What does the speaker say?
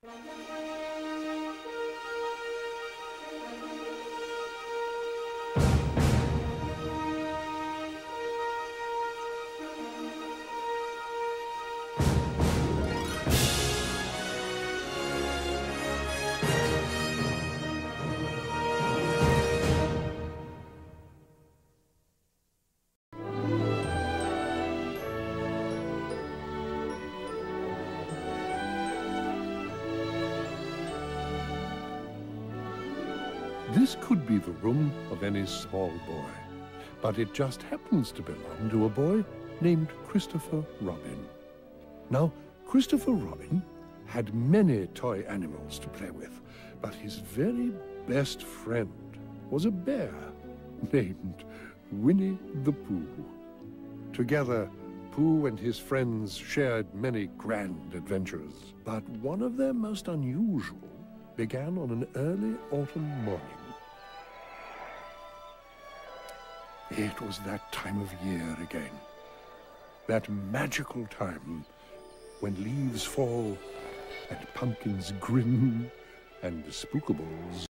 This could be the room of any small boy, but it just happens to belong to a boy named Christopher Robin. Now, Christopher Robin had many toy animals to play with, but his very best friend was a bear named Winnie the Pooh. Together, Pooh and his friends shared many grand adventures, but one of their most unusual began on an early autumn morning. It was that time of year again. That magical time when leaves fall and pumpkins grin and spookables